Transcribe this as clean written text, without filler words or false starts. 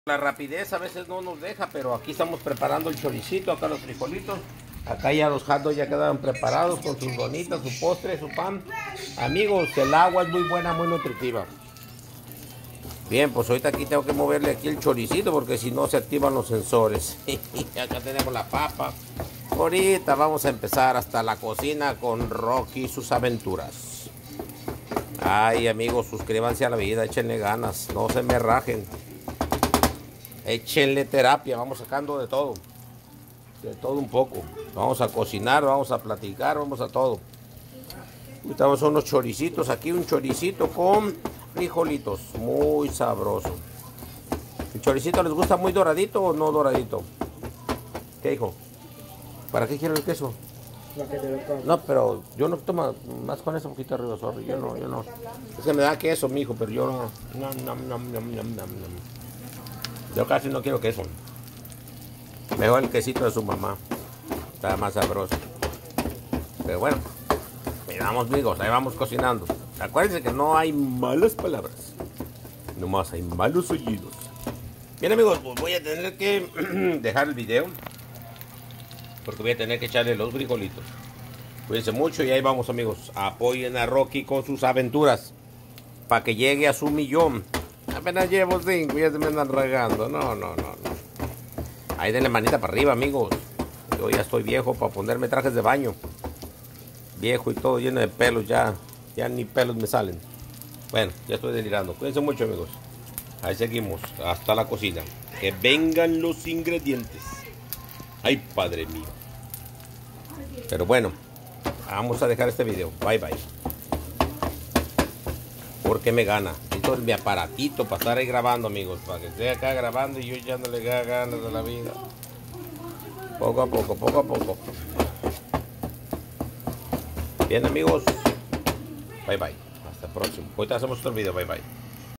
La rapidez a veces no nos deja, pero aquí estamos preparando el choricito, acá los frijolitos. Acá ya los hot dogs ya quedaron preparados con sus donitas, su postre, su pan. Amigos, el agua es muy buena, muy nutritiva. Bien, pues ahorita aquí tengo que moverle aquí el choricito porque si no se activan los sensores. Acá tenemos la papa. Ahorita vamos a empezar hasta la cocina con Rocky y sus aventuras. Ay, amigos, suscríbanse a la vida, échenle ganas, no se me rajen. Échenle terapia, vamos sacando de todo un poco. Vamos a cocinar, vamos a platicar, vamos a todo. Estamos unos choricitos aquí, un choricito con frijolitos, muy sabroso. ¿El choricito les gusta muy doradito o no doradito? ¿Qué hijo? ¿Para qué quiero el queso? No, pero yo no tomo más con eso un poquito arriba, sorry. Yo no. Es que me da queso, mijo, pero yo no. Yo casi no quiero queso. Mejor el quesito de su mamá. Está más sabroso. Pero bueno, ahí vamos, amigos, ahí vamos cocinando. Acuérdense que no hay malas palabras. Nomás hay malos oídos. Bien, amigos, pues voy a tener que dejar el video. Porque voy a tener que echarle los frijolitos. Cuídense mucho y ahí vamos, amigos. Apoyen a Rocky con sus aventuras. Para que llegue a su 1,000,000. Apenas llevo 5 y ya se me andan regando. No. Ahí denle manita para arriba, amigos. Yo ya estoy viejo para ponerme trajes de baño. Viejo y todo lleno de pelos. Ya ni pelos me salen. Bueno, ya estoy delirando. Cuídense mucho, amigos. Ahí seguimos. Hasta la cocina. Que vengan los ingredientes. Ay, padre mío. Pero bueno, vamos a dejar este video. Bye, bye. Porque me gana. Esto es mi aparatito para estar ahí grabando, amigos. Para que esté acá grabando y yo ya no le da ganas de la vida. Poco a poco. Bien, amigos. Bye, bye. Hasta el próximo. Ahorita hacemos otro video. Bye, bye.